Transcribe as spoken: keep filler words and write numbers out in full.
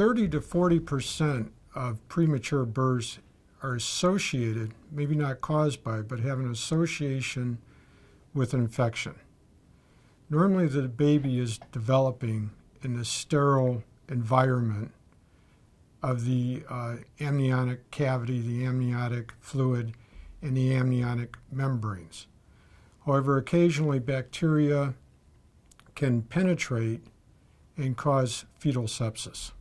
thirty to forty percent of premature births are associated, maybe not caused by, but have an association with infection. Normally the baby is developing in the sterile environment of the uh, amniotic cavity, the amniotic fluid, and the amniotic membranes. However, occasionally bacteria can penetrate and cause fetal sepsis.